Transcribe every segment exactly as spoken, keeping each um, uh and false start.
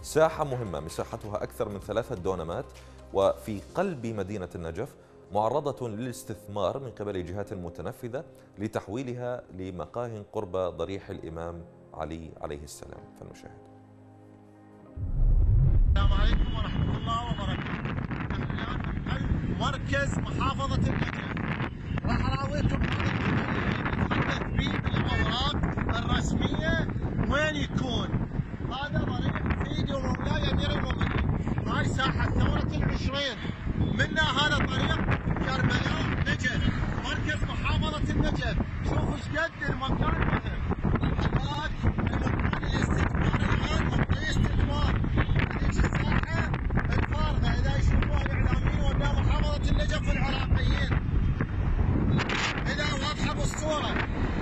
ساحة مهمة مساحتها أكثر من ثلاثة دونمات وفي قلب مدينة النجف، معرضة للاستثمار من قبل الجهات المتنفذة لتحويلها لمقاه قرب ضريح الإمام علي عليه السلام. فلنشاهد. السلام عليكم ورحمة الله وبركاته. الآن من قلب مركز محافظة النجف. راح أراويكم هذا المكان اللي نتحدث به بالأوراق الرسمية وين يكون. هذا ضريح سيدي ومولاي أمير المؤمنين. هاي ساحة ثورة العشرين. منا هذا طريق كربلاء نجف، مركز محافظة النجف. شوفوا ايش قد المكان مهم. الحالات المكان الاستثمار الآن منطقة استثمار. هذيك الساحة الفارغة إذا يشوفوها الإعلاميين وأبناء محافظة النجف والعراقيين. إذا واضحة بالصورة.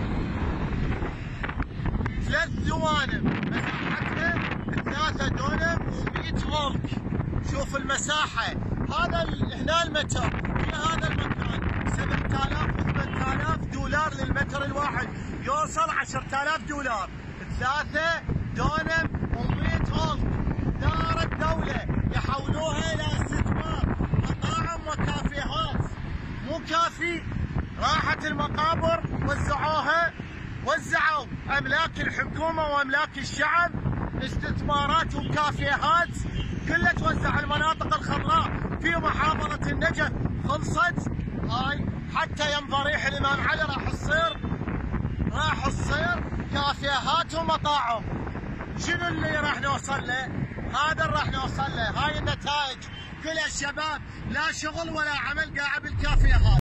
ثلاث دوانم مساحتها ثلاثة دونم ومئة ملك. شوف المساحة. هذا هنا المتر في هذا المكان سبعة آلاف وثمانية آلاف دولار للمتر الواحد، يوصل عشرة آلاف دولار. ثلاثة دونم ومئة ملك. دار الدولة يحولوها إلى استثمار، مطاعم وكافيهات. مو كافي، راحت المقابر وزعوها، وزعوا أملاك الحكومة وأملاك الشعب، استثمارات وكافيهات كلها توزع. المناطق الخضراء في محافظة النجف خلصت. هاي حتى يم ضريح الإمام علي راح تصير راح تصير كافيهات ومطاعم. شنو اللي راح نوصل له؟ هذا اللي راح نوصل له. هاي النتائج. كل الشباب لا شغل ولا عمل قاعد بالكافيهات.